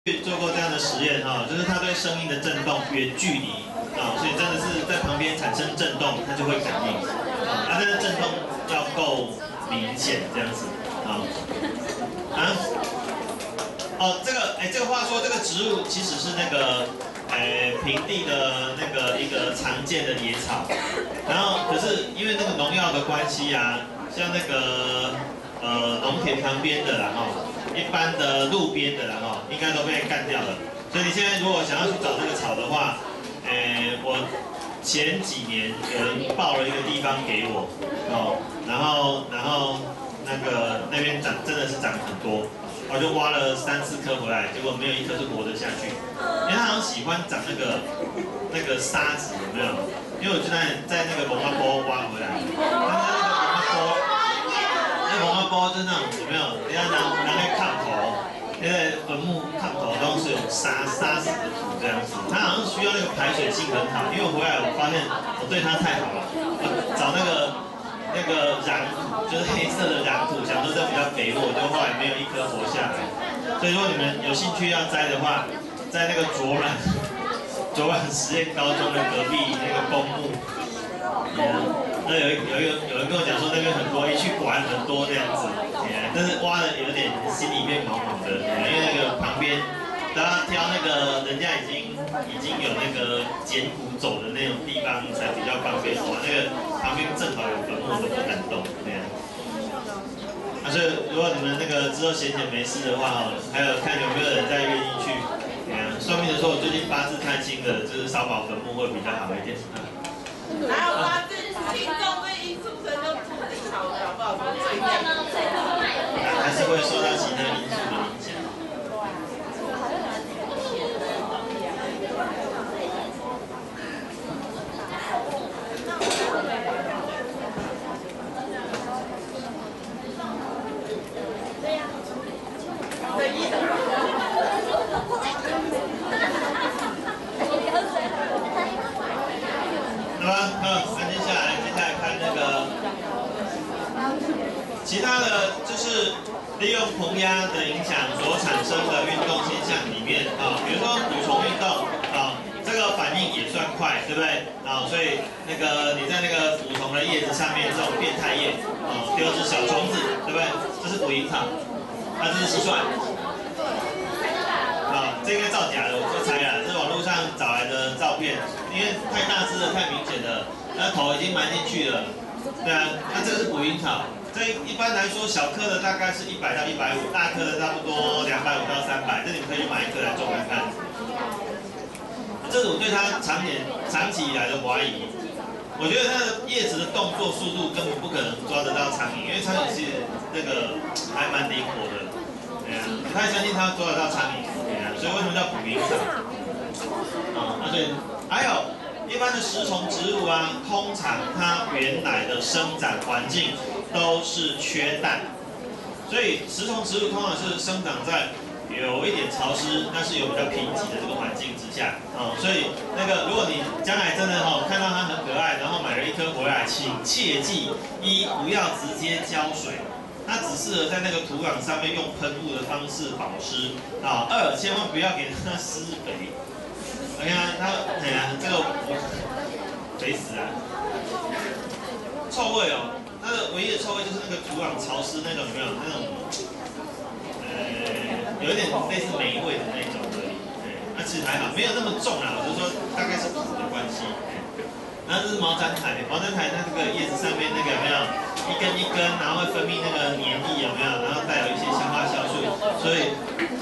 做过这样的实验哈，就是它对声音的震动远距离啊，所以真的是在旁边产生震动，它就会感应啊，它的震动要够明显这样子啊这个话说，这个植物其实是那个平地的那个一个常见的野草，然后可是因为那个农药的关系啊，像那个农田旁边的啦一般的路边的啦应该都被干掉了。所以你现在如果想要去找这个草的话，我前几年有人报了一个地方给我然后那边真的是长很多，我就挖了3、4颗回来，结果没有一颗是活得下去，因为它好像喜欢长那个沙子，有没有？因为我就在那个蒙阿波挖回来，那蒙阿波就是那种有没有？人家拿来看头，因为坟墓看头都是有沙死的土这样子，它好像需要那个排水性很好。因为我回来我发现我对它太好了，我找那个壤土，就是黑色的壤土，想说这比较肥沃，就后来没有一颗活下来。所以如果你们有兴趣要摘的话，在那个卓软实验高中的隔壁那个公墓，那有人跟我讲说那边很多，一去果然很多这样子，但是挖的有点心里面毛毛的，因为那个旁边大家挑那个人家已经有那个捡骨走的那种地方才比较方便挖，那个旁边正好有坟墓都不敢动这样。所以如果你们那个之后闲没事的话还有看有没有人再愿意去。算命的说，我最近八字太轻了，就是少保坟墓会比较好一点。 哪有八字轻重对一出生就注定好的，好不好？ 还是会受到其他因素的影响。接下来看那个其他的，就是利用膨压的影响所产生的运动现象里面比如说捕虫运动这个反应也算快，对不对所以那个你在那个捕虫的叶子上面这种变态叶丢只小虫子，对不对？这是捕蝇草，这是蟋蟀这应该造假的，我猜啊，这是网络上找来的照片，因为太大只了，太明显了。那头已经埋进去了，对啊，那这个是捕蝇草，这一般来说小颗的大概是100到150，大颗的差不多250到300，这你们可以去买一颗来种来看。这是我对它长期以来的怀疑，我觉得它的叶子的动作速度根本不可能抓得到苍蝇，因为苍蝇是那个还蛮灵活的，对啊，不太相信它抓得到苍蝇，对啊，所以为什么叫捕蝇草？所以还有。一般的食虫植物通常它原来的生长环境都是缺氮，所以食虫植物通常是生长在有一点潮湿，但是有比较贫瘠的这个环境之下所以那个如果你将来真的看到它很可爱，然后买了一颗回来，请切记：一不要直接浇水，它只适合在那个土壤上面用喷雾的方式保湿2千万不要给它施肥。你看它，这个肥死啊！臭味它的唯一的臭味就是那个土壤潮湿那种，有没有那种？有一点类似霉味的那种而已。那其实还好，没有那么重我就是说大概是土的关系。然后这是毛毡苔，毛毡苔它这个叶子上面那个有没有一根一根，然后会分泌那个黏液有没有？然后带有一些消化酵素，所以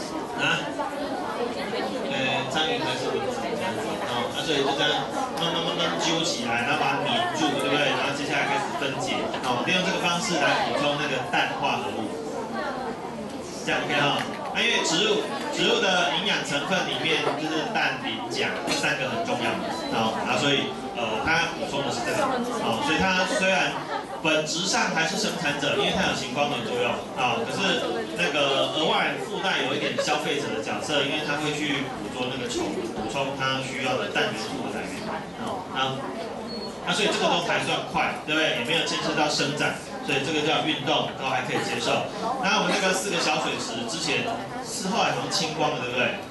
苍蝇还是蚊子这样子所以就这样慢慢揪起来，然后把它黏住，对不对？然后接下来开始分解利用这个方式来补充那个氮化合物，这样 OK 因为植物的营养成分里面就是氮、磷、钾这3个很重要所以它补充的是这个所以它虽然本质上还是生产者，因为它有行光合作用可是那个额外附带有一点消费者的角色，因为它会去捕捉那个虫，补充它需要的氮元素的来源所以这个都还算快，对不对？也没有牵涉到生长，所以这个叫运动都还可以接受。那我们那个4个小水池之前是后来好像清光了，对不对？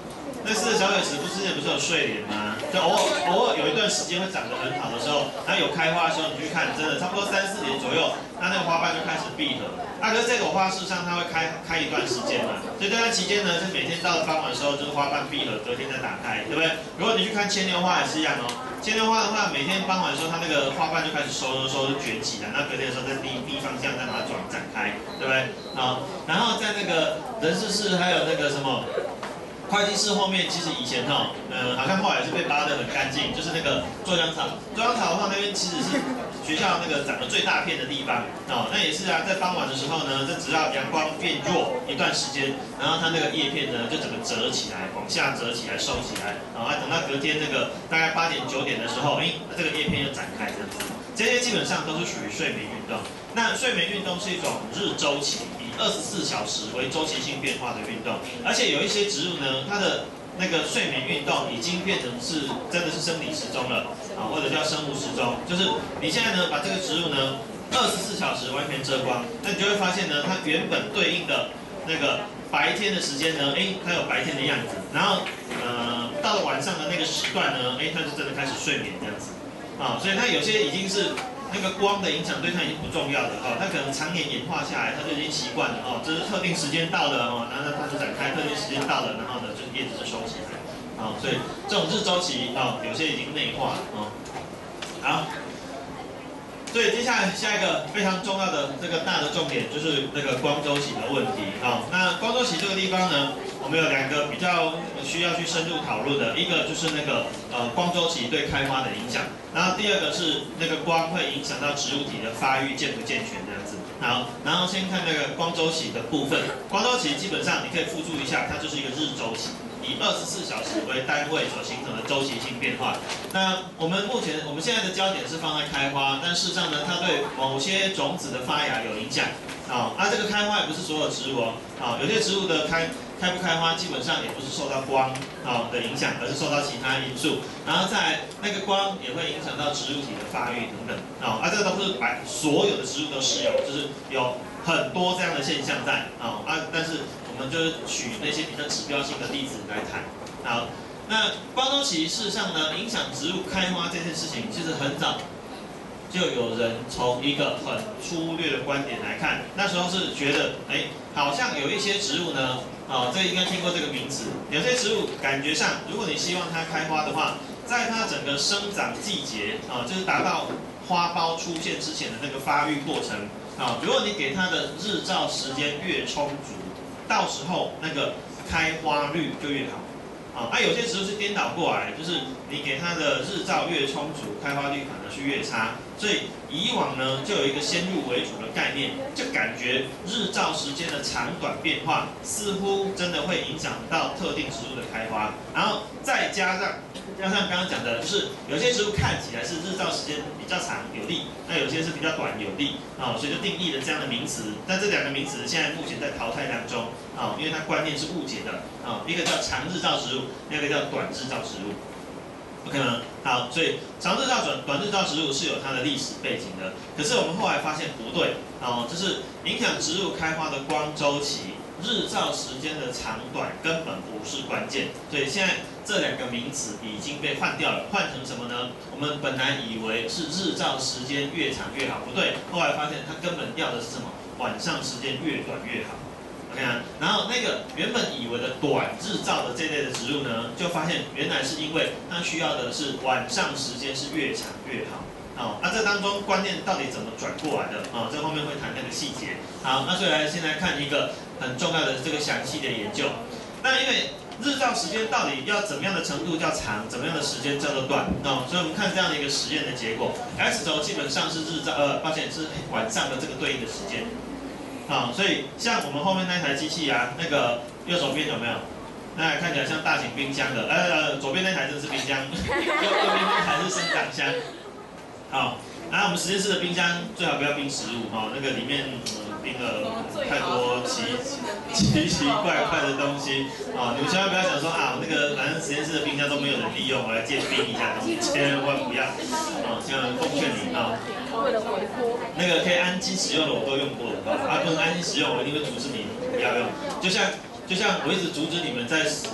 那4个小水池之前不是有睡莲吗？就偶尔有一段时间会长得很好的时候，然后有开花的时候，你去看，真的差不多3、4年左右，那个花瓣就开始闭合。可是这朵花事实上它会开一段时间嘛，所以这段期间呢，是每天到了傍晚的时候，就是花瓣闭合，隔天再打开，对不对？如果你去看牵牛花也是一样哦。牵牛花的话，每天傍晚的时候，它那个花瓣就开始收，就卷起来，那隔天的时候再逆方向再把它展开，对不对？好，然后在那个人事室还有那个什么会计室后面，其实以前好像后来是被扒得很干净，就是那个酢浆草。酢浆草的话，那边其实是学校那个长得最大片的地方那也是啊，在傍晚的时候呢，这只要阳光变弱一段时间，然后它那个叶片呢就整个折起来，往下折起来，收起来，等到隔天那个大概8点9点的时候，这个叶片又展开这样子。这些基本上都是属于睡眠运动。那睡眠运动是一种日周期，以24小时为周期性变化的运动，而且有一些植物呢，它的那个睡眠运动已经变成是真的是生理时钟了或者叫生物时钟，就是你现在呢把这个植物呢24小时完全遮光，那你就会发现呢，它原本对应的那个白天的时间呢，它有白天的样子，然后到了晚上的那个时段呢，它就真的开始睡眠这样子所以它有些已经是那个光的影响对它已经不重要了它可能常年演化下来，它就已经习惯了这是特定时间到了然后它就展开，特定时间到了，然后呢就是叶子就收起来所以这种日周期有些已经内化了好。所以接下来下一个非常重要的这个大的重点就是那个光周期的问题那光周期这个地方呢，我们有2个比较需要去深入讨论的，一个就是那个光周期对开花的影响，然后第二个是那个光会影响到植物体的发育健不健全这样子。好，然后先看那个光周期的部分，光周期基本上你可以附注一下，它就是一个日周期。以24小时为单位所形成的周期性变化。那我们现在的焦点是放在开花，但事实上呢，它对某些种子的发芽有影响这个开花也不是所有植物有些植物的开不开花，基本上也不是受到光的影响，而是受到其他因素。然后在那个光也会影响到植物体的发育等等这个都不是所有的植物都适用，就是有很多这样的现象在但是我们就是取那些比较指标性的例子来谈。好，那光周期事实上呢，影响植物开花这件事情，其实很早就有人从一个很粗略的观点来看，那时候是觉得，好像有一些植物呢，这应该听过这个名词。有些植物感觉上，如果你希望它开花的话，在它整个生长季节就是达到花苞出现之前的那个发育过程如果你给它的日照时间越充足，到时候那个开花率就越好。有些植物是颠倒过来，就是你给它的日照越充足，开花率反而是越差。所以以往呢，就有一个先入为主的概念，就感觉日照时间的长短变化，似乎真的会影响到特定植物的开花。然后再加上刚刚讲的，就是有些植物看起来是日照时间比较长有利，那有些是比较短有利所以就定义了这样的名词。但这2个名词现在目前在淘汰当中因为它观念是误解的一个叫长日照植物，另一个叫短日照植物。OK 吗？好，所以长日照短日照植物是有它的历史背景的。可是我们后来发现不对就是影响植物开花的光周期，日照时间的长短根本不是关键。所以现在这2个名词已经被换掉了，换成什么呢？我们本来以为是日照时间越长越好，不对，后来发现它根本要的是什么？晚上时间越短越好。OK 啊，然后那个原本以为的短日照的这类的植物呢，就发现原来是因为它需要的是晚上时间是越长越好。这当中观念到底怎么转过来的这后面会谈那个细节。好，那所以先来看一个很重要的这个详细的研究。那因为日照时间到底要怎么样的程度叫长，怎么样的时间叫做短所以我们看这样的一个实验的结果 ，X 轴基本上是是晚上的这个对应的时间。所以像我们后面那台机器那个右手边有没有？那看起来像大型冰箱的，左边那台真的是冰箱，右边那台是生长箱。然后我们实验室的冰箱最好不要冰食物那个里面冰了太多奇怪的东西你们千万不要想说我那个反正实验室的冰箱都没有人利用，我来借冰一下东西，千万不要千万奉劝你那个可以安心使用的我都用过不能安心使用我一定会阻止你不要用，就像我一直阻止你们在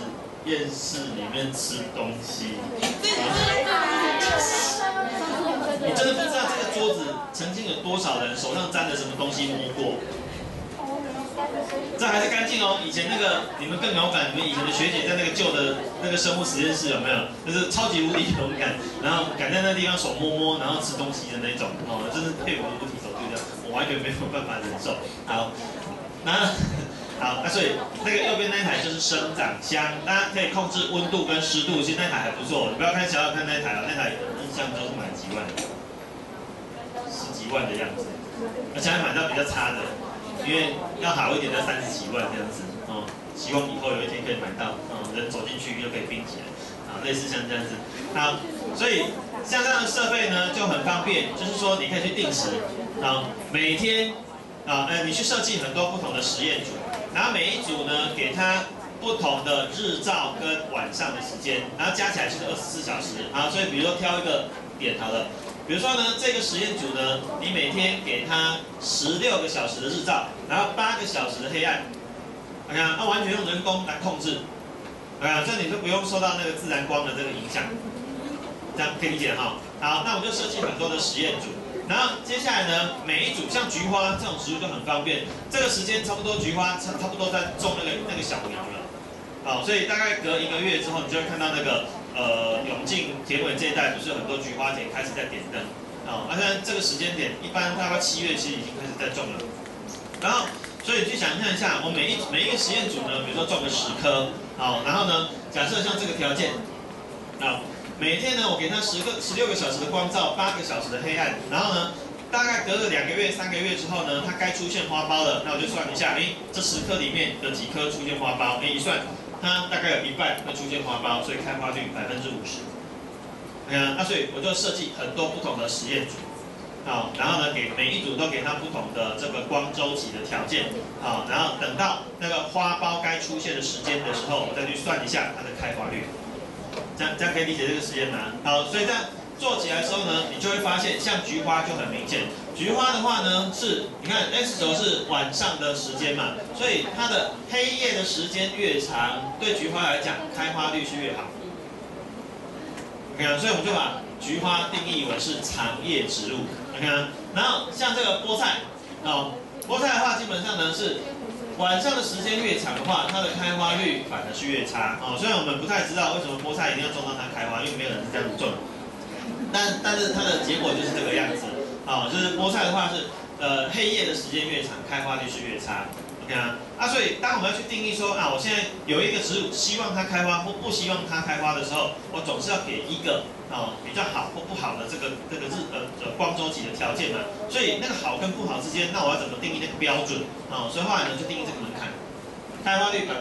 验室里面吃东西。你真的不知道这个桌子曾经有多少人手上沾着什么东西摸过。这还是干净哦。以前那个你们更有感，你们以前的学姐在那个旧的那个生物实验室有没有？就是超级无敌勇敢，然后敢在那地方手摸摸，然后吃东西的那种哦，真是佩服不提手就这样，我完全没有办法忍受。好，那所以那个右边那一台就是生长箱，大家可以控制温度跟湿度，其实那台还不错，你不要看小看那台哦，那台印象中是买几万，10几万的样子，而且还买到比较差的。因为要好一点的30几万这样子哦，希望以后有一天可以买到人走进去就可以冰起来啊，类似像这样子。好，所以像这样的设备呢就很方便，就是说你可以去定时啊，每天你去设计很多不同的实验组，然后每一组呢给它不同的日照跟晚上的时间，然后加起来就是24小时啊，所以比如说挑一个点好了。比如说呢，这个实验组呢，你每天给它16个小时的日照，然后8个小时的黑暗，你看，那完全用人工来控制，这你就不用受到那个自然光的这个影响，这样可以理解哈。好，那我们就设计很多的实验组，然后接下来呢，每一组像菊花这种植物就很方便，这个时间差不多菊花差不多在种那个小苗了，好，所以大概隔1个月之后，你就会看到那个。永靖田尾这一带不是有很多菊花田开始在点灯啊，现在这个时间点一般大概7月其实已经开始在种了，然后所以你去想象一下，我每一个实验组呢，比如说种个10颗，好，然后呢，假设像这个条件，每天呢我给它16个小时的光照，8个小时的黑暗，然后呢，大概隔了2个月、3个月之后呢，它该出现花苞了，那我就算一下，这10颗里面有几颗出现花苞，一算。它大概有1半会出现花苞，所以开花率50%。那所以我就设计很多不同的实验组，然后呢给每一组都给它不同的这个光周期的条件，然后等到那个花苞该出现的时间的时候，我再去算一下它的开花率。这样可以理解这个实验吗？好，所以这样做起来的时候呢，你就会发现，像菊花就很明显。菊花的话呢，你看 X 轴是晚上的时间嘛，所以它的黑夜的时间越长，对菊花来讲，开花率是越好。OK， 所以我们就把菊花定义为是长叶植物。OK， 然后像这个菠菜，菠菜的话基本上呢是晚上的时间越长的话，它的开花率反而是越差。虽然我们不太知道为什么菠菜一定要种到它开花，因为没有人是这样子种。但是它的结果就是这个样子。就是菠菜的话是，黑夜的时间越长，开花率是越差。OK 所以当我们要去定义说我现在有一个植物希望它开花或不希望它开花的时候，我总是要给一个比较好或不好的这个光周期的条件嘛。所以那个好跟不好之间，那我要怎么定义那个标准？所以后来呢就定义这个门槛，开花率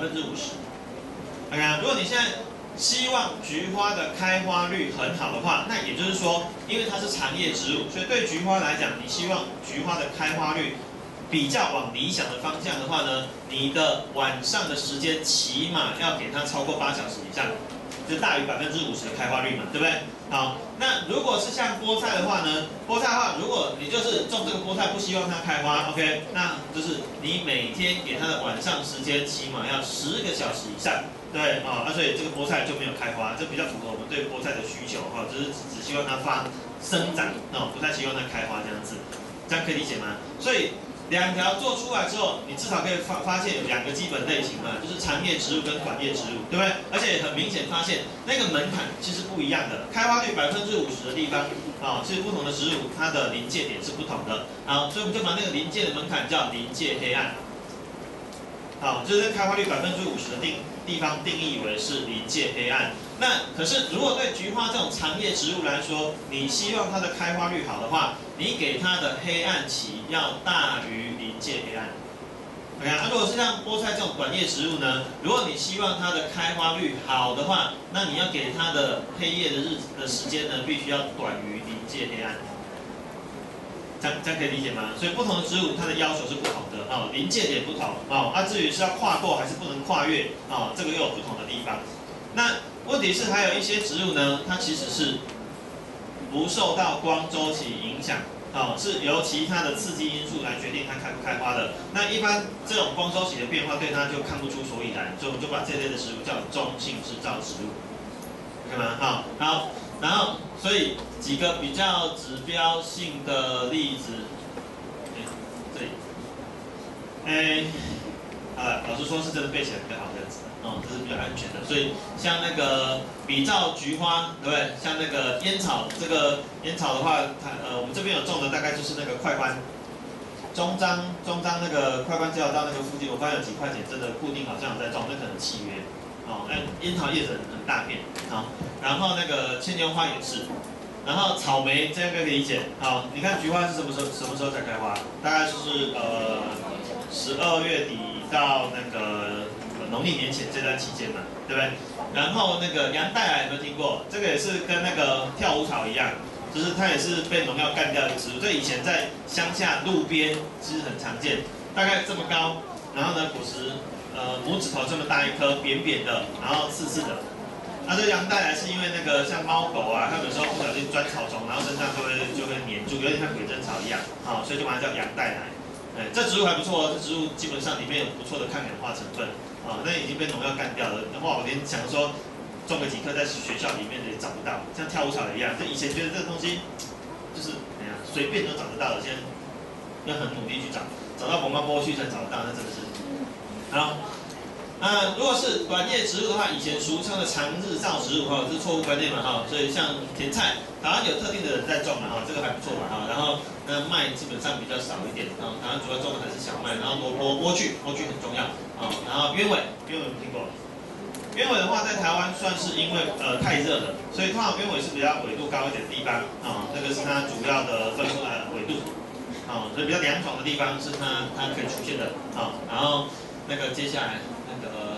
50%。OK， 如果你现在希望菊花的开花率很好的话，那也就是说，因为它是长叶植物，所以对菊花来讲，你希望菊花的开花率比较往理想的方向的话呢，你的晚上的时间起码要给它超过8小时以上，就大于50%的开花率嘛，对不对？好，那如果是像菠菜的话呢，菠菜的话，如果你就是种这个菠菜不希望它开花 ，OK， 那就是你每天给它的晚上时间起码要10个小时以上。对所以这个菠菜就没有开花，这比较符合我们对菠菜的需求就是只希望它生长不太希望它开花这样子，这样可以理解吗？所以2条做出来之后，你至少可以发现有2个基本类型嘛，就是长叶植物跟短叶植物，对不对？而且很明显发现那个门槛其实不一样的，开花率50%的地方是不同的植物它的临界点是不同的，所以我们就把那个临界的门槛叫临界黑暗。就是开花率50%的地方定义为是临界黑暗。那可是如果对菊花这种长叶植物来说，你希望它的开花率好的话，你给它的黑暗期要大于临界黑暗。OK， 如果是像菠菜这种短叶植物呢，如果你希望它的开花率好的话，那你要给它的黑夜的时间呢，必须要短于临界黑暗。这样可以理解吗？所以不同的植物它的要求是不同的临界点不同至于是要跨过还是不能跨越这个又有不同的地方。那问题是还有一些植物呢，它其实是不受到光周期影响是由其他的刺激因素来决定它开不开花的。那一般这种光周期的变化对它就看不出所以然，所以我们就把这类的植物叫中性制造植物，可以吗？好，然后所以几个比较指标性的例子，这里，老师说是真的背起来比较好这样子。这是比较安全的，所以像那个比照菊花，对不对？像那个烟草，这个烟草的话，我们这边有种的大概就是那个快欢，中章那个快欢交流道那个附近，我发现有几块田真的固定好像有在种，那可能契约。烟草叶子很大片，然后那个牵牛花也是，然后草莓这样可以理解，你看菊花是什么时候才开花？大概就是12月底到那个。农历年前这段期间嘛，对不对？然后那个洋黛兰有没有听过？这个也是跟那个跳舞草一样，就是它也是被农药干掉的植物。这以前在乡下路边其实很常见，大概这么高，然后呢果实拇指头这么大一颗，扁扁的，然后刺刺的。那这洋黛兰是因为那个像猫狗啊，它有时候不小心钻草丛，然后身上就会黏住，有点像鬼针草一样，所以就把它叫洋黛兰。这植物还不错哦，这植物基本上里面有不错的抗氧化成分。那已经被农药干掉了。然后我连想说种个几棵在学校里面的也找不到，像跳舞草一样。这以前觉得这个东西就是随便都找得到的，现在要很努力去找到广告播去才找得到，那真的是。好，如果是短叶植物的话，以前俗称的长日照植物这是错误观念嘛所以像甜菜，好像有特定的人在种这个还不错嘛然后麦基本上比较少一点台湾主要种的还是小麦，然后萝卜、莴苣很重要然后鸢尾有没有听过？鸢尾的话，在台湾算是因为太热了，所以通常鸢尾是比较纬度高一点的地方那个是它主要的分布纬度所以比较凉爽的地方是它可以出现的然后那个接下来那个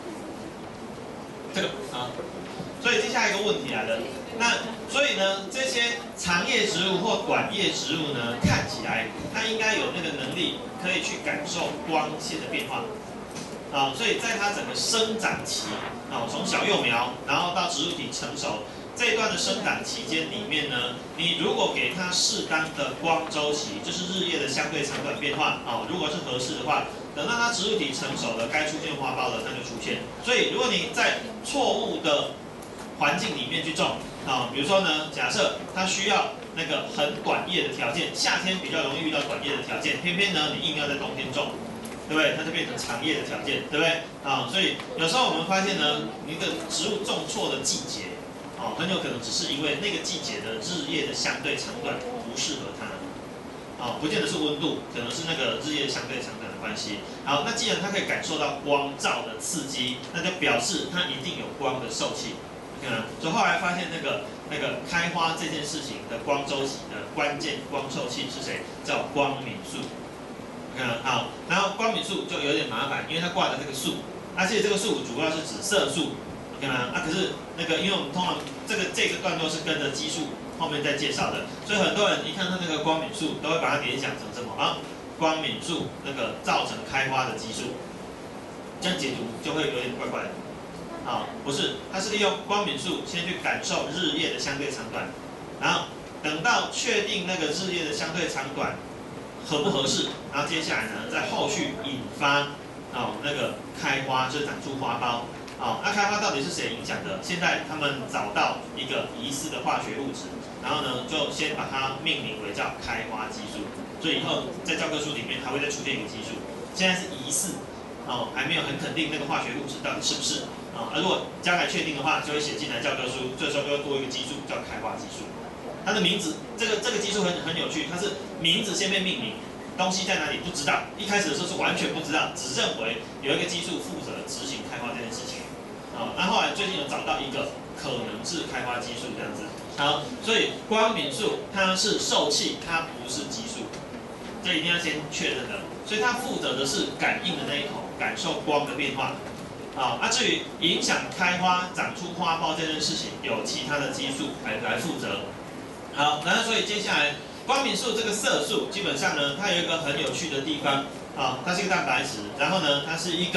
这个所以接下来一个问题来了，所以呢，这些长叶植物或短叶植物呢，看起来它应该有那个能力可以去感受光线的变化所以在它整个生长期从小幼苗然后到植物体成熟这一段的生长期间里面呢，你如果给它适当的光周期，就是日夜的相对长短变化如果是合适的话。等到它植物体成熟了，该出现花苞了，它就出现。所以，如果你在错误的环境里面去种比如说呢，假设它需要那个很短叶的条件，夏天比较容易遇到短叶的条件，偏偏呢你硬要在冬天种，对不对？它就变成长叶的条件，对不对？所以有时候我们发现呢，你的植物种错的季节很有可能只是因为那个季节的日夜的相对长短不适合它。不见得是温度，可能是那个日夜相对长短的关系。好，那既然它可以感受到光照的刺激，那就表示它一定有光的受气。所以后来发现那个开花这件事情的光周期的关键光受器是谁？叫光敏素。好，然后光敏素就有点麻烦，因为它挂的这个素，而且这个素主要是指色素。OK 吗？可是那个，因为我们通常这个段落是跟着激素后面再介绍的，所以很多人一看到那个光敏素，都会把它联想成什么光敏素那个造成开花的激素，这样解读就会有点怪怪的。不是，它是利用光敏素先去感受日夜的相对长短，然后等到确定那个日夜的相对长短合不合适，然后接下来呢，在后续引发那个开花，就长出花苞。那开花到底是谁影响的？现在他们找到一个疑似的化学物质，然后呢，就先把它命名为叫开花激素。所以以后在教科书里面还会再出现一个激素，现在是疑似，还没有很肯定那个化学物质到底是不是如果将来确定的话，就会写进来教科书，这时候就会多一个激素叫开花激素。它的名字，这个激素很有趣，它是名字先被命名。东西在哪里不知道，一开始的时候是完全不知道，只认为有一个激素负责执行开花这件事情。那后来最近有找到一个可能是开花激素这样子。好，所以光敏素它是受气，它不是激素，这一定要先确认的。所以它负责的是感应的那一头，感受光的变化。至于影响开花、长出花苞这件事情，有其他的激素来负责。好，然后所以接下来光敏素这个色素，基本上呢，它有一个很有趣的地方它是一个蛋白质，然后呢，它是一个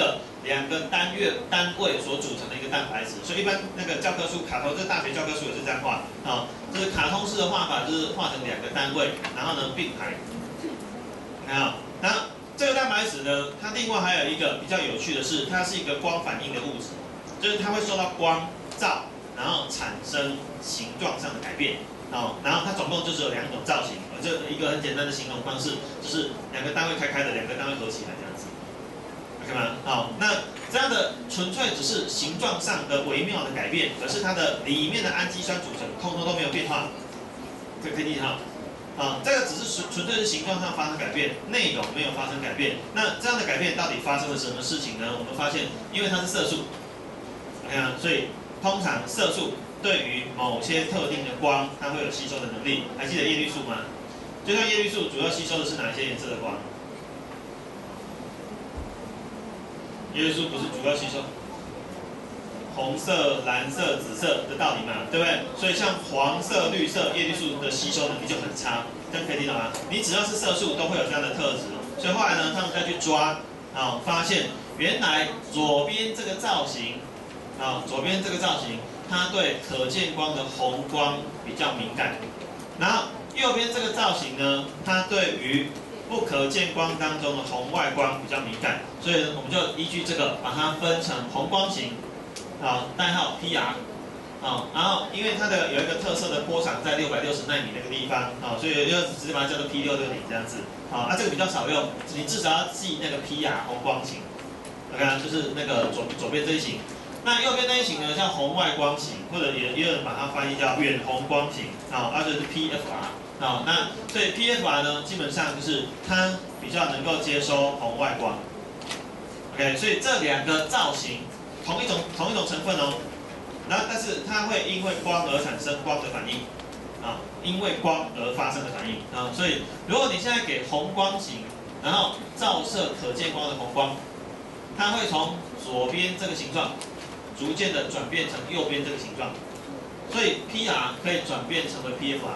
2个单位所组成的一个蛋白质，所以一般那个教科书卡通，这大学教科书也是这样画啊，就是卡通式的画法，就是画成2个单位，然后呢并排，看到？那这个蛋白质呢，它另外还有一个比较有趣的是，它是一个光反应的物质，就是它会受到光照，然后产生形状上的改变。哦，然后它总共就只有2种造型，这一个很简单的形容方式，就是2个单位开开的，2个单位合起来这样子 ，OK 吗？好，那这样的纯粹只是形状上的微妙的改变，可是它的里面的氨基酸组成通通都没有变化，可以记哈。啊，这个只是纯粹是形状上发生改变，内容没有发生改变。那这样的改变到底发生了什么事情呢？我们发现，因为它是色素， OK 啊，所以通常色素对于某些特定的光，它会有吸收的能力。还记得叶绿素吗？就像叶绿素主要吸收的是哪一些颜色的光？叶绿素不是主要吸收红色、蓝色、紫色的道理嘛，对不对？所以像黄色、绿色，叶绿素的吸收能力就很差，这样可以听懂吗？你只要是色素都会有这样的特质。所以后来呢，他们再去抓，啊，发现原来左边这个造型，啊，左边这个造型。 它对可见光的红光比较敏感，然后右边这个造型呢，它对于不可见光当中的红外光比较敏感，所以我们就依据这个把它分成红光型，啊，代号 PR， 啊，然后因为它的有一个特色的波长在660纳米那个地方，啊，所以就直接把它叫做 P660这样子，啊，这个比较少用，你至少要记那个 PR 红光型 ，OK， 就是那个左边这一型。 那右边那一型呢，叫红外光型，或者也有人把它翻译叫远红光型啊，就是 PFR 啊。那所以 PFR 呢，基本上就是它比较能够接收红外光。OK， 所以这2个造型同一种成分哦，然后但是它会因为光而产生光的反应啊，因为光而发生的反应啊。所以如果你现在给红光型，然后照射可见光的红光，它会从左边这个形状。 逐渐的转变成右边这个形状，所以 PR 可以转变成为 PFR，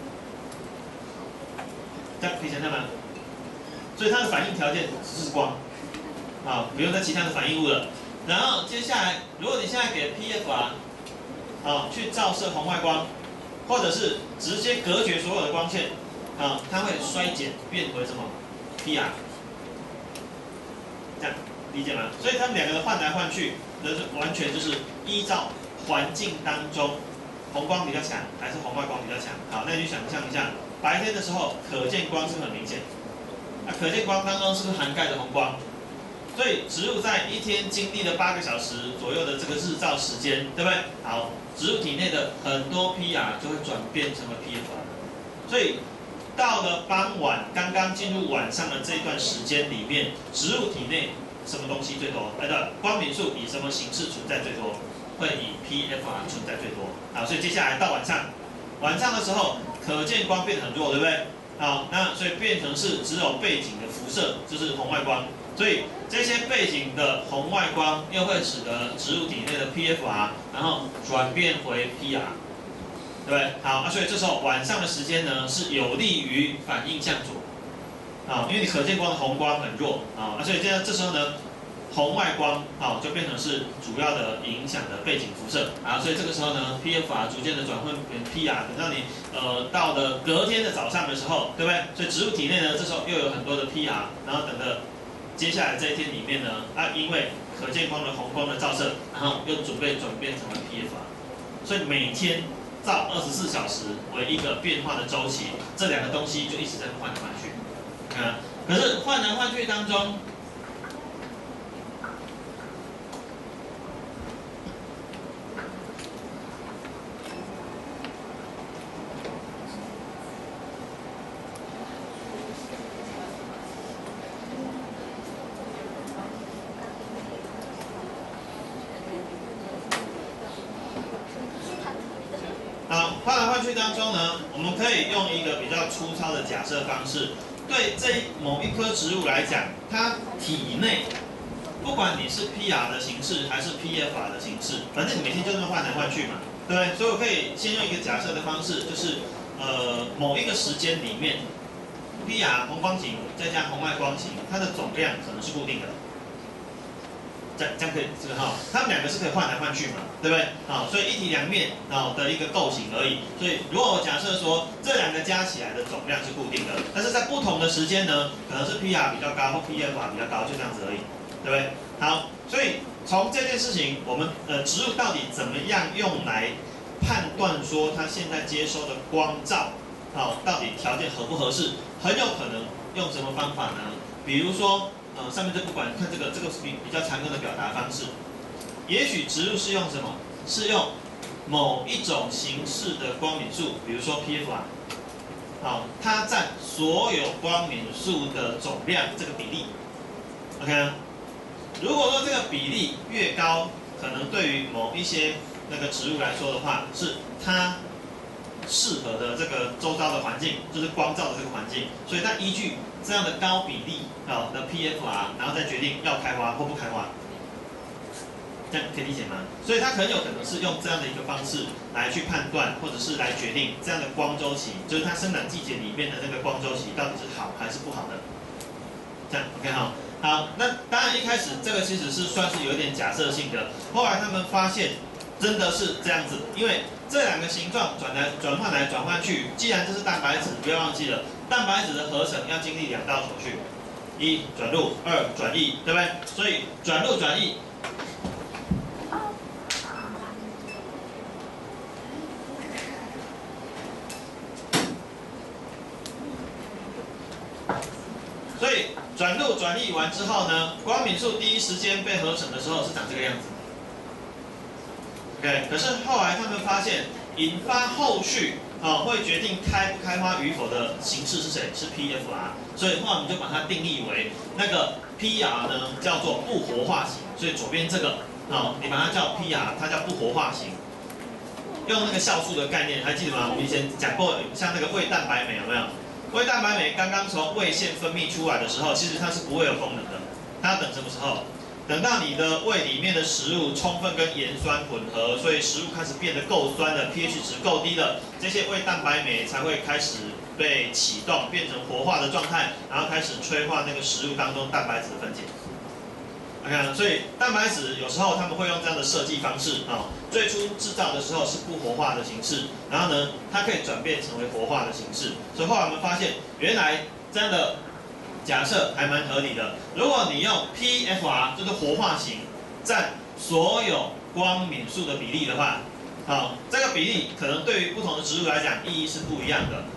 这样可以想象吗？所以它的反应条件只是光，啊，不用再其他的反应物了。然后接下来，如果你现在给 PFR， 啊，去照射红外光，或者是直接隔绝所有的光线，啊，它会衰减变回什么 PR， 这样理解吗？所以它们2个的换来换去。 完全就是依照环境当中红光比较强还是红外光比较强。好，那你就想象一下，白天的时候可见光是不是很明显？那可见光当中是不是涵盖着红光？所以植物在一天经历了8个小时左右的这个日照时间，对不对？好，植物体内的很多 PR 就会转变成为 PFR。所以到了傍晚，刚刚进入晚上的这段时间里面，植物体内 什么东西最多？光敏素以什么形式存在最多？会以 PFR 存在最多。好，所以接下来到晚上的时候，可见光变得很弱，对不对？好，那所以变成是只有背景的辐射，就是红外光。所以这些背景的红外光又会使得植物体内的 PFR， 然后转变回 PR， 对不对？好，所以这时候晚上的时间呢，是有利于反应向左。 啊，因为你可见光的红光很弱啊，所以这时候呢，红外光啊就变成是主要的影响的背景辐射啊，所以这个时候呢 ，PFR 逐渐的转换成 PR， 等到你到了隔天的早上的时候，对不对？所以植物体内呢，这时候又有很多的 PR， 然后等着接下来这一天里面呢，因为可见光的红光的照射，然后又准备转变成了 PFR， 所以每天照24小时为一个变化的周期，这2个东西就一直在换来换去。 可是换来换去当中，好，换来换去当中呢，我们可以用一个比较粗糙的假设方式。 对某一棵植物来讲，它体内不管你是 PR 的形式还是 PFR 的形式，反正你每天就这么换来换去嘛，对不对？所以我可以先用一个假设的方式，就是某一个时间里面 ，PR 红光型再加红外光型，它的总量可能是固定的。 这样可以是哈，它们两个是可以换来换去嘛，对不对？好，所以一体两面的一个构型而已。所以如果我假设说这两个加起来的总量是固定的，但是在不同的时间呢，可能是 PR 比较高或 PFR 比较高，就这样子而已，对不对？好，所以从这件事情，我们植入到底怎么样用来判断说它现在接收的光照，到底条件合不合适，很有可能用什么方法呢？比如说。上面就不管看这个是比较常用的表达方式，也许植入是用什么？是用某一种形式的光敏数，比如说 PFR， 它占所有光敏数的总量这个比例 ，OK 啊？如果说这个比例越高，可能对于某一些那个植物来说的话，是它适合的这个周遭的环境，就是光照的这个环境，所以它依据这样的高比例的 PFR， 然后再决定要开花或不开花，这样可以理解吗？所以它很有可能是用这样的一个方式来去判断，或者是来决定这样的光周期，就是它生长季节里面的那个光周期到底是好还是不好的。这样 OK 好，好，那当然一开始这个其实是算是有点假设性的，后来他们发现真的是这样子，因为这两个形状转换来转换去，既然这是蛋白质，不要忘记了。蛋白质的合成要经历2道手续，1转录，2转译，对不对？所以转录转译，所以转录转译完之后呢，光敏数第一时间被合成的时候是长这个样子。OK， 可是后来他们发现，引发后续会决定开不开花与否的形式是谁？是 PFR， 所以后来我们就把它定义为那个 PR 呢叫做不活化型，所以左边这个你把它叫 PR， 它叫不活化型。用那个酵素的概念，还记得吗？我们以前讲过，像那个胃蛋白酶有没有？胃蛋白酶刚刚从胃腺分泌出来的时候，其实它是不会有功能的，它要等什么时候？等到你的胃里面的食物充分跟盐酸混合，所以食物开始变得够酸了 ，pH 值够低了，这些胃蛋白酶才会开始被启动，变成活化的状态，然后开始催化那个食物当中蛋白质的分解。OK， 所以蛋白质有时候他们会用这样的设计方式最初制造的时候是不活化的形式，然后呢，它可以转变成为活化的形式，所以后来我们发现，原来这样的假设还蛮合理的。如果你用 PFR 就是活化型占所有光敏数的比例的话，这个比例可能对于不同的植物来讲意义是不一样的。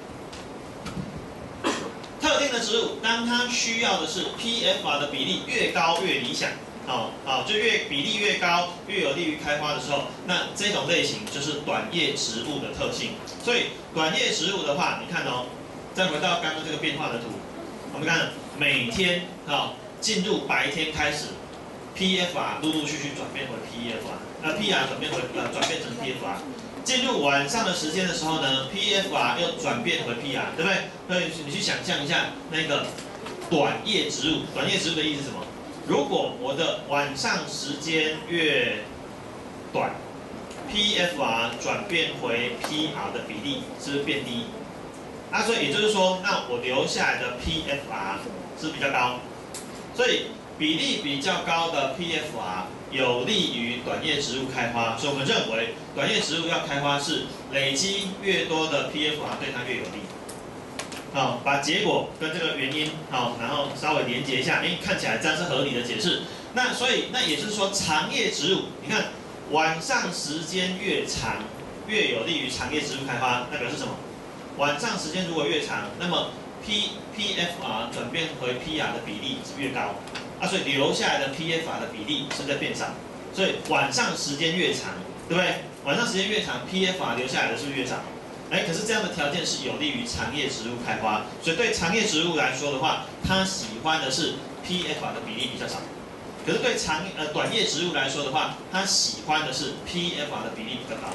特定的植物，当它需要的是 PFR 的比例越高越理想，就比例越高越有利于开花的时候，那这种类型就是短叶植物的特性。所以短叶植物的话，你看再回到刚刚这个变化的图。我们看每天进入白天开始 ，PFR 陆陆续续转变回 PFR，PR 转变成 PFR。进入晚上的时间的时候呢 ，PFR 又转变回 PR， 对不对？所以你去想象一下那个短叶植物，短叶植物的意思是什么？如果我的晚上时间越短 ，PFR 转变回 PR 的比例是不是变低？所以也就是说，那我留下来的 PFR 是比较高，所以比例比较高的 PFR 有利于短叶植物开花，所以我们认为短叶植物要开花是累积越多的 PFR 对它越有利。把结果跟这个原因然后稍微连结一下，看起来这样是合理的解释。所以也就是说，长叶植物，你看晚上时间越长，越有利于长叶植物开花，那表示什么？晚上时间如果越长，那么 PFR 转变回 PR 的比例是越高，所以留下来的 PFR 的比例是在变少，所以晚上时间越长，对不对？晚上时间越长 ，PFR 留下来的是不是越少？可是这样的条件是有利于长叶植物开花，所以对长叶植物来说的话，它喜欢的是 PFR 的比例比较少。可是对短叶植物来说的话，它喜欢的是 PFR 的比例比较高。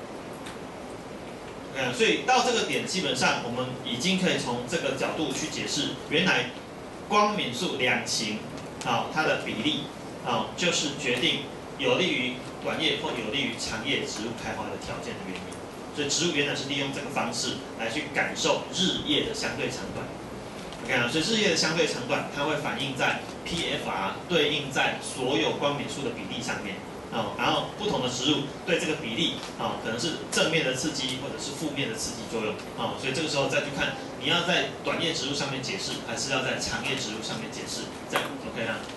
所以到这个点，基本上我们已经可以从这个角度去解释，原来光敏数两型它的比例就是决定有利于短叶或有利于长叶植物开花的条件的原因。所以植物原来是利用这个方式来去感受日夜的相对长短。 OK 啊，所以日夜的相对长短，它会反映在 PFR 对应在所有光敏数的比例上面。然后不同的植入对这个比例可能是正面的刺激或者是负面的刺激作用所以这个时候再去看你要在短叶植入上面解释，还是要在长叶植入上面解释，这样 OK 啦。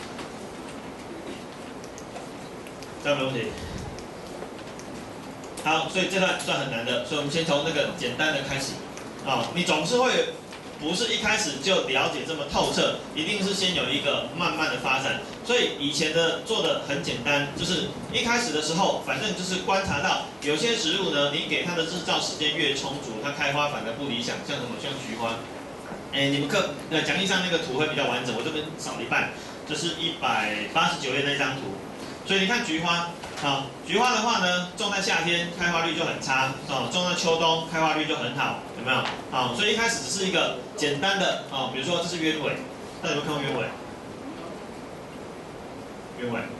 这样没问题。好，所以这段算很难的，所以我们先从那个简单的开始你总是会。不是一开始就了解这么透彻，一定是先有一个慢慢的发展。所以以前的做的很简单，就是一开始的时候，反正就是观察到有些植物呢，你给它的日照时间越充足，它开花反而不理想，像什么像菊花。你们讲义上那个图会比较完整，我这边少了一半，这是189页那张图。所以你看菊花。菊花的话呢，种在夏天开花率就很差种在秋冬开花率就很好，有没有？所以一开始只是一个简单的比如说这是鸢尾，大家有没有看过鸢尾？鸢尾。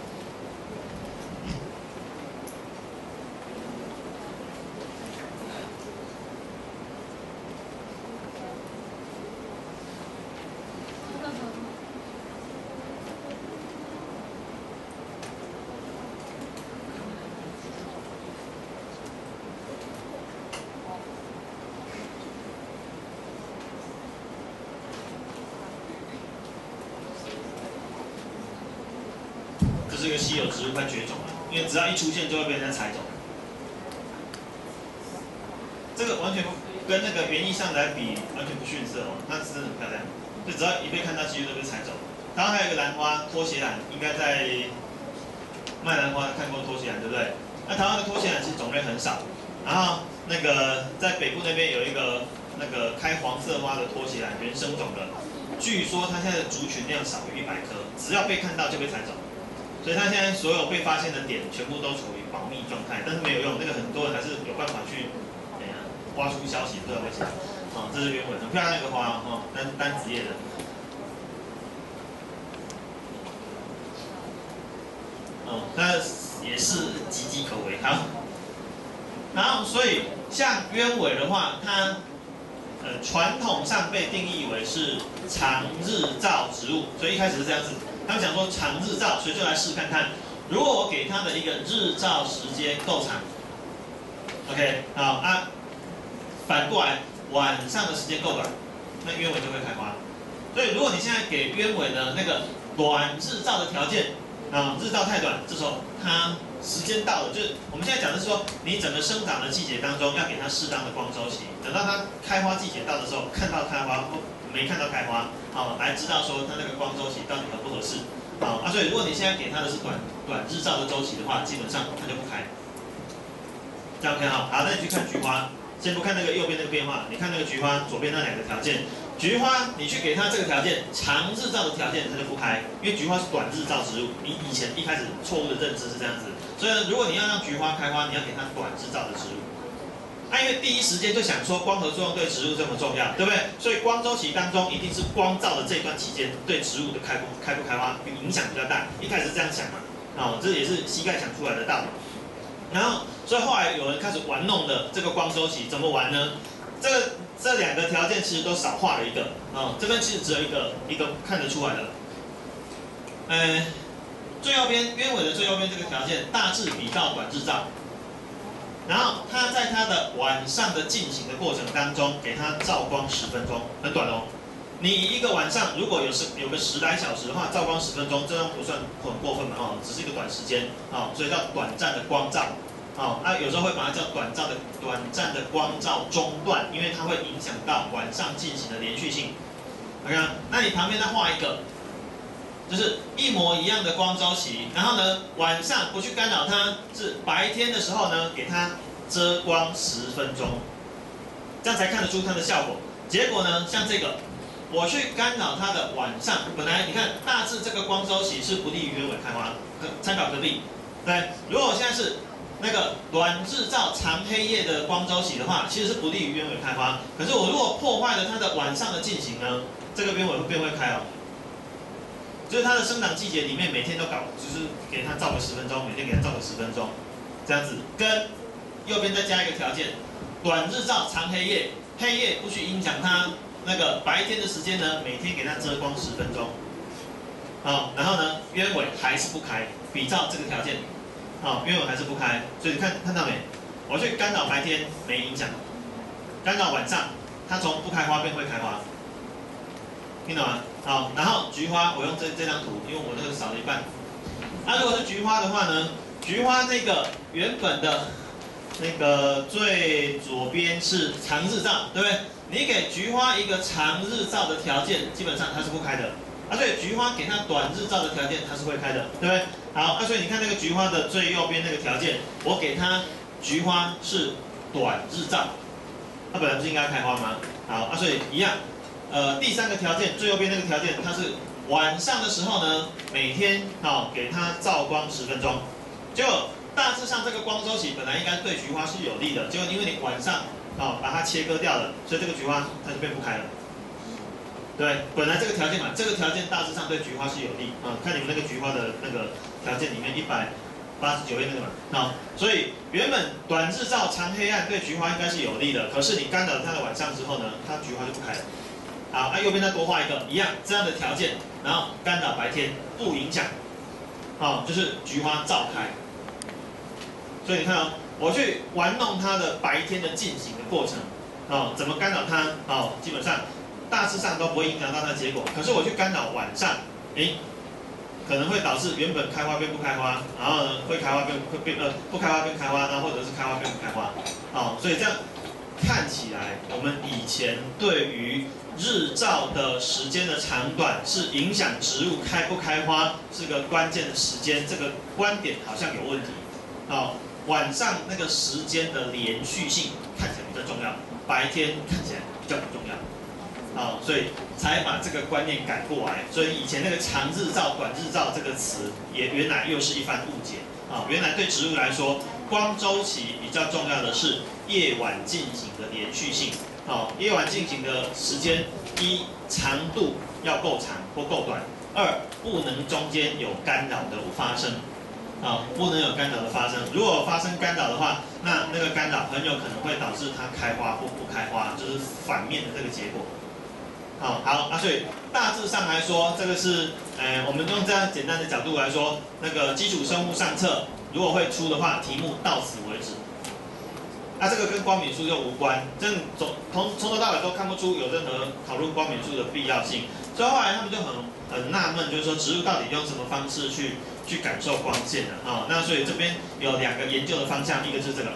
这是一个稀有植物，快绝种了，因为只要一出现就会被人家采走。这个完全跟那个园艺上来比，完全不逊色它真的很漂亮。就只要一被看到，几乎都被采走。然后还有一个兰花，拖鞋兰，应该在卖兰花看过拖鞋兰，对不对？那台湾的拖鞋兰其实种类很少。然后那个在北部那边有一个那个开黄色花的拖鞋兰，原生种的，据说它现在的族群量少于100颗，只要被看到就被采走。所以它现在所有被发现的点全部都处于保密状态，但是没有用，那个很多人还是有办法去挖出消息，不知道为什么。这是鸢尾，很漂亮的一个花单子叶的。那也是岌岌可危。好，然后所以像鸢尾的话，它传统上被定义为是长日照植物，所以一开始是这样子。他们讲说长日照，所以就来试看看，如果我给它的一个日照时间够长 ，OK， 好反过来晚上的时间够短，那鸢尾就会开花。所以如果你现在给鸢尾的那个短日照的条件日照太短，这时候它时间到了，就是我们现在讲的是说，你整个生长的季节当中要给它适当的光周期，等到它开花季节到的时候，看到开花或没看到开花，来知道说它那个光周期到底合不合适，所以如果你现在给它的是短日照的周期的话，基本上它就不开。这样 OK 好，那你去看菊花，先不看那个右边那个变化，你看那个菊花左边那2个条件，菊花你去给它这个条件，长日照的条件它就不开，因为菊花是短日照植物，你以前一开始错误的认知是这样子，所以如果你要让菊花开花，你要给它短日照的植物。因为第一时间就想说光合作用对植物这么重要，对不对？所以光周期当中一定是光照的这段期间对植物的开不开花影响比较大。一开始是这样想嘛，这也是膝盖想出来的道理。然后，所以后来有人开始玩弄的这个光周期，怎么玩呢？这2个条件其实都少画了一个这边其实只有一个看得出来的。最右边鸢尾的最右边这个条件，大致比照短日照。然后它在它的晚上的进行的过程当中，给它照光10分钟，很短哦。你一个晚上如果有个10来小时的话，照光10分钟，这样不算很过分嘛只是一个短时间所以叫短暂的光照有时候会把它叫短暂的光照中断，因为它会影响到晚上进行的连续性。OK， 那你旁边再画一个。就是一模一样的光周期，然后呢，晚上不去干扰它，是白天的时候呢，给它遮光10分钟，这样才看得出它的效果。结果呢，像这个，我去干扰它的晚上，本来你看大致这个光周期是不利于鸢尾开花，参考隔壁。对，如果我现在是那个短日照长黑夜的光周期的话，其实是不利于鸢尾开花。可是我如果破坏了它的晚上的进行呢，这个鸢尾会变会开就是它的生长季节里面每天都搞，就是给它照个10分钟，每天给它照个10分钟，这样子。跟右边再加一个条件，短日照长黑夜，黑夜不去影响它那个白天的时间呢，每天给它遮光10分钟。好，然后呢，鸢尾还是不开，比照这个条件，鸢尾还是不开，所以看到没？我去干扰白天没影响，干扰晚上，它从不开花变会开花，听懂吗？好，然后菊花我用这张图，因为我这个少了一半。那如果是菊花的话呢，菊花那个原本的那个最左边是长日照，对不对？你给菊花一个长日照的条件，基本上它是不开的。所以菊花给它短日照的条件，它是会开的，对不对？好，所以你看那个菊花的最右边那个条件，我给它菊花是短日照，它本来不是应该开花吗？好，所以一样，第3个条件最右边那个条件，它是晚上的时候呢，每天给它照光10分钟，结果大致上这个光周期本来应该对菊花是有利的，结果因为你晚上把它切割掉了，所以这个菊花它就变不开了。对，本来这个条件嘛，这个条件大致上对菊花是有利看你们那个菊花的那个条件里面189页那个嘛，所以原本短日照长黑暗对菊花应该是有利的，可是你干扰它的晚上之后呢，它菊花就不开了。好，右边再多画一个，一样这样的条件，然后干扰白天不影响，就是菊花照开。所以你看我去玩弄它的白天的进行的过程，怎么干扰它，基本上。大致上都不会影响到它的结果，可是我去干扰晚上，可能会导致原本开花变不开花，然后呢会开花变不开花变开花，然后或者是开花变不开花，所以这样看起来，我们以前对于日照的时间的长短是影响植物开不开花是个关键的时间，这个观点好像有问题，晚上那个时间的连续性看起来比较重要，白天看起来比较不重要。所以才把这个观念改过来。所以以前那个长日照、短日照这个词，也原来又是一番误解。原来对植物来说，光周期比较重要的是夜晚进行的连续性。夜晚进行的时间，一长度要够长或够短；二不能中间有干扰的发生。不能有干扰的发生。如果发生干扰的话，那个干扰很有可能会导致它开花或不开花，就是反面的这个结果。所以大致上来说，这个是，我们用这样简单的角度来说，那个基础生物上册如果会出的话，题目到此为止。这个跟光敏数又无关，从头到尾都看不出有任何讨论光敏数的必要性。所以后来他们就很纳闷，就是说植物到底用什么方式去感受光线的那所以这边有2个研究的方向，一个就是这个。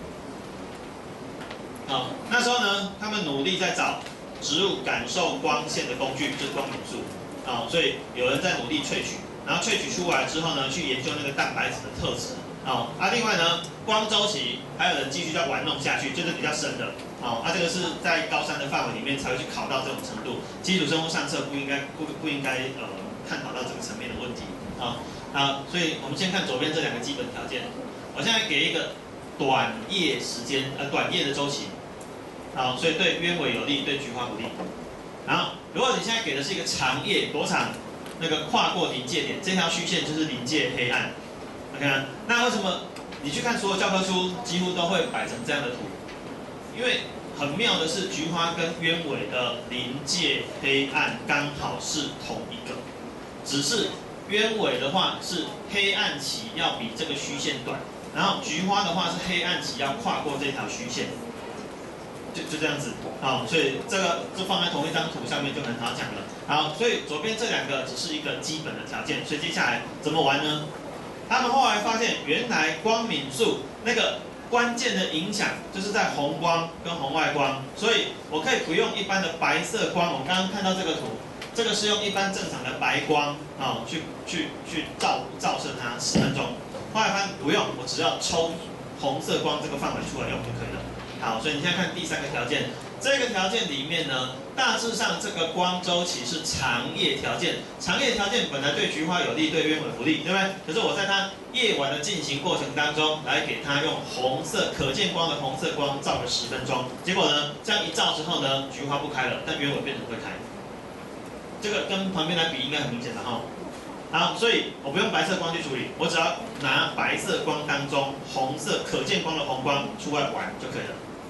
那时候呢，他们努力在找植物感受光线的工具，就是光敏素所以有人在努力萃取，然后萃取出来之后呢，去研究那个蛋白质的特质另外呢，光周期还有人继续在玩弄下去，就是比较深的这个是在高3的范围里面才会去考到这种程度，基础生物上册不应该探讨到这个层面的问题所以我们先看左边这2个基本条件，我现在给一个短叶时间短叶的周期。所以对鸢尾有利，对菊花不利。然后，如果你现在给的是一个长叶，多长？那个跨过临界点，这条虚线就是临界黑暗。OK 吗？那为什么你去看所有教科书，几乎都会摆成这样的图？因为很妙的是，菊花跟鸢尾的临界黑暗刚好是同一个，只是鸢尾的话是黑暗期要比这个虚线短，然后菊花的话是黑暗期要跨过这条虚线。就这样子所以这个就放在同一张图上面就很好讲了。所以左边这2个只是一个基本的条件，所以接下来怎么玩呢？他们后来发现，原来光敏数那个关键的影响就是在红光跟红外光，所以我可以不用一般的白色光。我们刚刚看到这个图，这个是用一般正常的白光去照射它10分钟。后来发现不用，我只要抽红色光这个范围出来用就可以了。所以你现在看第3个条件，这个条件里面呢，大致上这个光周期是长叶条件，长叶条件本来对菊花有利，对鸢尾不利，对不对？可是我在它夜晚的进行过程当中，来给它用红色可见光的红色光照个10分钟，结果呢，这样一照之后呢，菊花不开了，但鸢尾变成会开。这个跟旁边来比应该很明显的所以我不用白色光去处理，我只要拿白色光当中红色可见光的红光出来玩就可以了。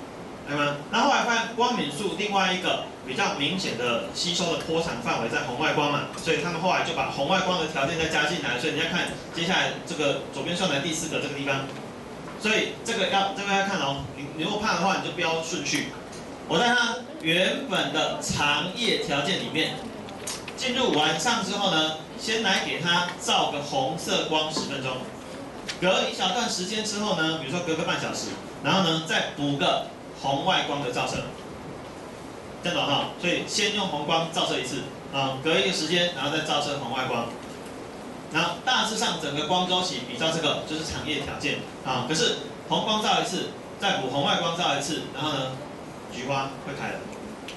对吗？那后来发现光敏素另外一个比较明显的吸收的波长范围在红外光嘛，所以他们后来就把红外光的条件再加进来，所以你要看接下来这个左边算来第4个这个地方，所以这个要看哦，你如果怕的话，你就标顺序。我在它原本的长夜条件里面，进入晚上之后呢，先来给它照个红色光10分钟，隔一小段时间之后呢，比如说隔个半小时，然后呢再补个红外光的照射，这样懂哈？所以先用红光照射一次啊，隔一个时间，然后再照射红外光。然后大致上整个光周期比照这个就是长夜条件啊。可是红光照一次，再补红外光照一次，然后呢，菊花会开了，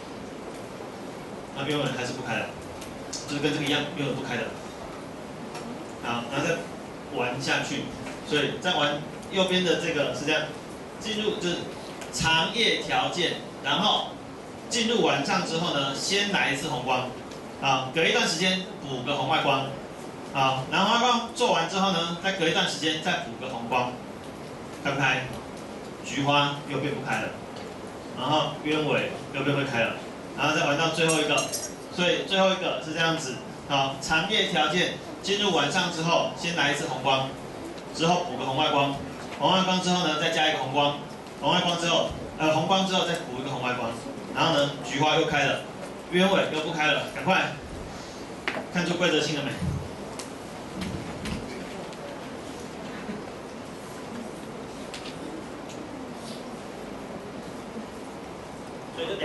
那鸢尾还是不开了，就是跟这个一样，鸢尾不开的。好，然后再玩下去，所以再玩右边的这个是这样，进入就是长夜条件，然后进入晚上之后呢，先来一次红光，啊，隔一段时间补个红外光，啊，然后红外光做完之后呢，再隔一段时间再补个红光，开不开？菊花右边不开了，然后鸢尾右边会开了，然后再玩到最后一个，所以最后一个是这样子，好，长夜条件进入晚上之后，先来一次红光，之后补个红外光，红外光之后呢，再加一个红光，红外光之后，红光之后再补一个红外光，然后呢，菊花又开了，鸢尾又不开了，赶快看出规则性了没？所以就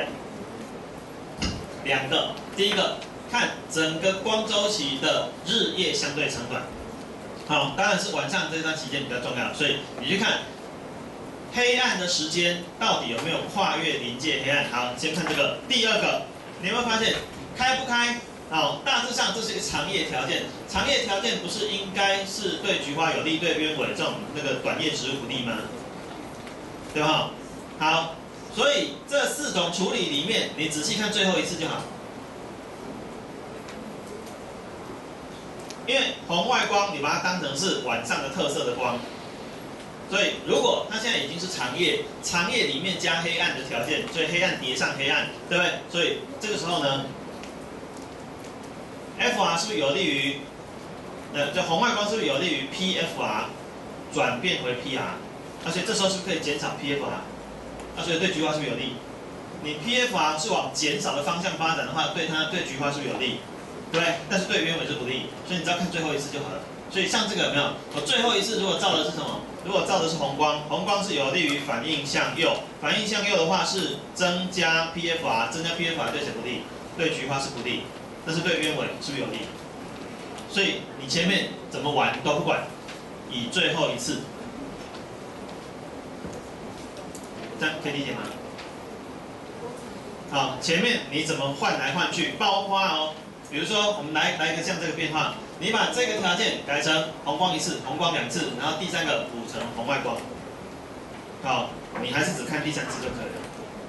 两个，第一个看整个光周期的日夜相对长短。好，当然是晚上这段期间比较重要，所以你去看黑暗的时间到底有没有跨越临界黑暗。好，先看这个第二个，你有没有发现开不开？好，大致上这是一个长夜条件，长夜条件不是应该是对菊花有利，对鸢尾这种那个短叶植物不利吗？对吧？好，所以这4种处理里面，你仔细看最后一次就好。因为红外光，你把它当成是晚上的特色的光，所以如果它现在已经是长夜，长夜里面加黑暗的条件，所以黑暗叠上黑暗，对不对？所以这个时候呢 ，FR 是不是有利于，就红外光是不是有利于 PFR 转变为 PR？ 所以这时候是不是可以减少 PFR？ 所以对菊花是不是有利？你 PFR 是往减少的方向发展的话，对菊花是不是有利？对不对？但是对鸢尾是不利，所以你只要看最后一次就好了。所以像这个有没有？我最后一次如果照的是什么？如果照的是红光，红光是有利于反应向右，反应向右的话是增加 PFR， 增加 PFR 对谁不利？对菊花是不利，但是对鸢尾是不是有利？所以你前面怎么玩都不管，以最后一次，这样可以理解吗？好，前面你怎么换来换去，包括哦。比如说，我们来一个像这个变化，你把这个条件改成红光1次，红光2次，然后第3个补成红外光。好，你还是只看第3次就可以了。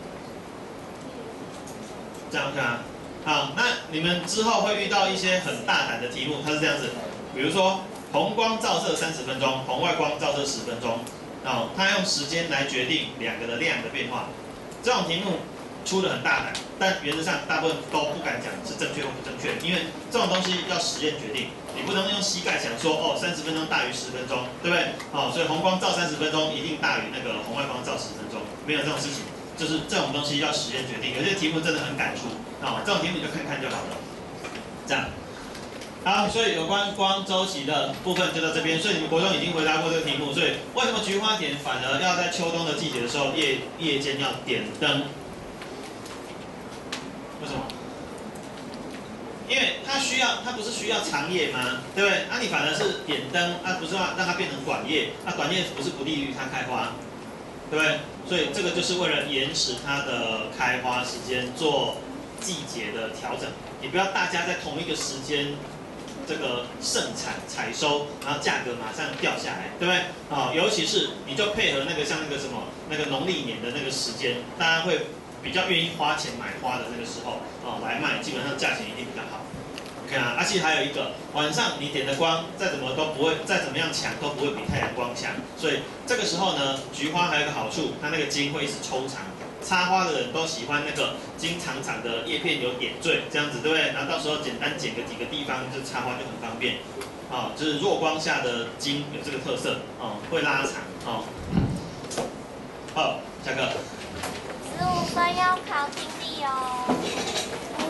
这样看啊。好，那你们之后会遇到一些很大胆的题目，它是这样子，比如说红光照射30分钟，红外光照射10分钟，哦，它用时间来决定2个的量的变化。这种题目出的很大胆，但原则上大部分都不敢讲是正确或不正确，因为这种东西要实验决定，你不能用膝盖想说哦30分钟大于10分钟，对不对？哦，所以红光照30分钟一定大于那个红外光照10分钟，没有这种事情，就是这种东西要实验决定。有些题目真的很敢出，哦，这种题目你就看看就好了。这样，好，所以有关光周期的部分就到这边，所以你们国中已经回答过这个题目，所以为什么菊花田反而要在秋冬的季节的时候夜间要点灯？为什么？因为它不是需要长夜吗？对不对？你反而是点灯，不是让它变成短夜，短夜不是不利于它开花，对不对？所以这个就是为了延迟它的开花时间，做季节的调整。你不要大家在同一个时间这个盛产采收，然后价格马上掉下来，对不对？尤其是你就配合那个像那个什么那个农历年的那个时间，大家会比较愿意花钱买花的那个时候，来卖，基本上价钱一定比较好。 OK 啊，而且还有一个，晚上你点的光再怎么样强都不会比太阳光强，所以这个时候呢，菊花还有一个好处，它那个茎会一直抽长。插花的人都喜欢那个茎长长的叶片有点缀，这样子对不对？然后到时候简单剪个几个地方，就插花就很方便。哦，就是弱光下的茎有这个特色，哦，会拉长，哦。好，下课。 15分要考听力哦。